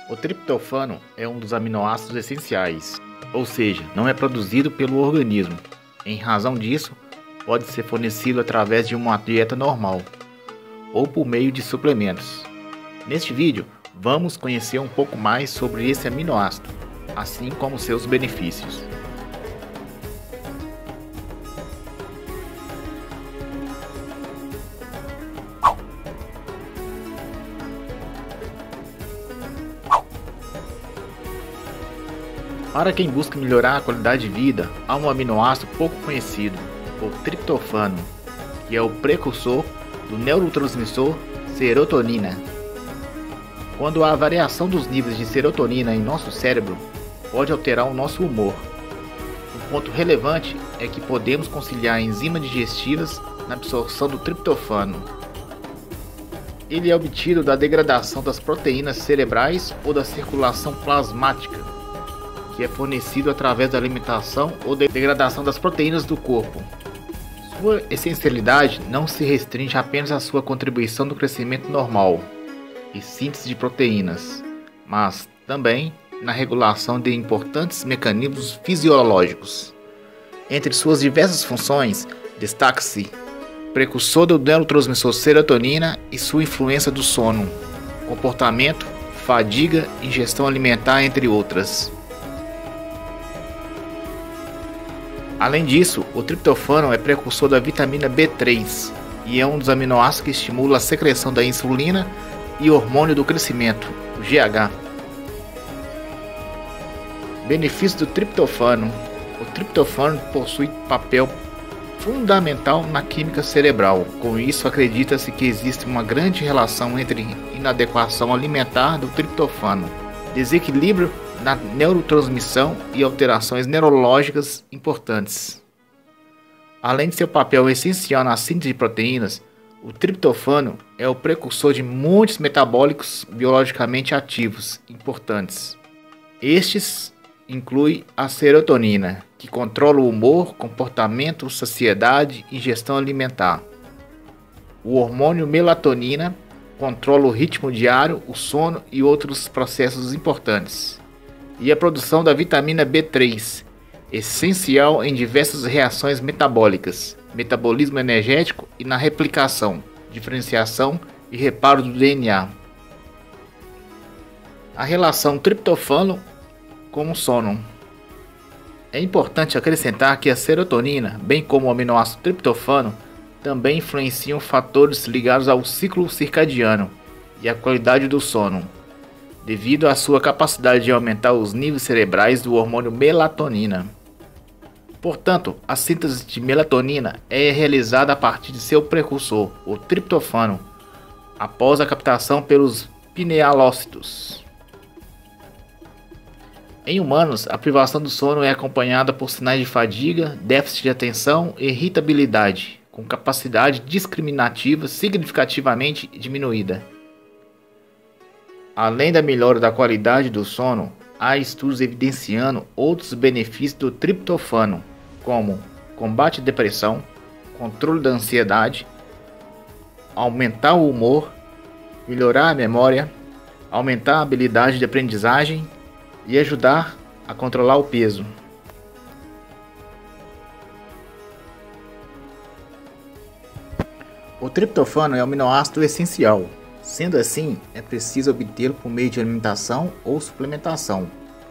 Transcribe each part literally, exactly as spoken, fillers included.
O triptofano é um dos aminoácidos essenciais, ou seja, não é produzido pelo organismo. Em razão disso, pode ser fornecido através de uma dieta normal ou por meio de suplementos. Neste vídeo, vamos conhecer um pouco mais sobre esse aminoácido, assim como seus benefícios. Para quem busca melhorar a qualidade de vida, há um aminoácido pouco conhecido, o triptofano, que é o precursor do neurotransmissor serotonina. Quando há variação dos níveis de serotonina em nosso cérebro, pode alterar o nosso humor. Um ponto relevante é que podemos conciliar enzimas digestivas na absorção do triptofano. Ele é obtido da degradação das proteínas cerebrais ou da circulação plasmática, que é fornecido através da alimentação ou da degradação das proteínas do corpo. Sua essencialidade não se restringe apenas à sua contribuição no crescimento normal e síntese de proteínas, mas também na regulação de importantes mecanismos fisiológicos. Entre suas diversas funções, destaca-se precursor do neurotransmissor serotonina e sua influência do sono, comportamento, fadiga, ingestão alimentar, entre outras. Além disso, o triptofano é precursor da vitamina B três e é um dos aminoácidos que estimula a secreção da insulina e hormônio do crescimento, o G H. Benefícios do triptofano. O triptofano possui papel fundamental na química cerebral. Com isso, acredita-se que existe uma grande relação entre inadequação alimentar do triptofano, desequilíbrio na neurotransmissão e alterações neurológicas importantes. Além de seu papel essencial na síntese de proteínas, o triptofano é o precursor de muitos metabólicos biologicamente ativos importantes. Estes incluem a serotonina, que controla o humor, comportamento, saciedade e ingestão alimentar. O hormônio melatonina controla o ritmo diário, o sono e outros processos importantes. E a produção da vitamina B três, essencial em diversas reações metabólicas, metabolismo energético e na replicação, diferenciação e reparo do D N A. A relação triptofano com o sono. É importante acrescentar que a serotonina, bem como o aminoácido triptofano, também influenciam fatores ligados ao ciclo circadiano e à qualidade do sono, devido à sua capacidade de aumentar os níveis cerebrais do hormônio melatonina. Portanto, a síntese de melatonina é realizada a partir de seu precursor, o triptofano, após a captação pelos pinealócitos. Em humanos, a privação do sono é acompanhada por sinais de fadiga, déficit de atenção e irritabilidade, com capacidade discriminativa significativamente diminuída. Além da melhora da qualidade do sono, há estudos evidenciando outros benefícios do triptofano, como combate à depressão, controle da ansiedade, aumentar o humor, melhorar a memória, aumentar a habilidade de aprendizagem e ajudar a controlar o peso. O triptofano é um aminoácido essencial. Sendo assim, é preciso obtê-lo por meio de alimentação ou suplementação.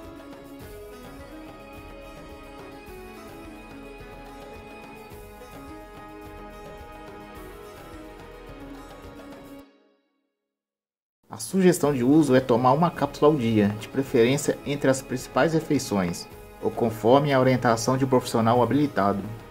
A sugestão de uso é tomar uma cápsula ao dia, de preferência entre as principais refeições, ou conforme a orientação de um profissional habilitado.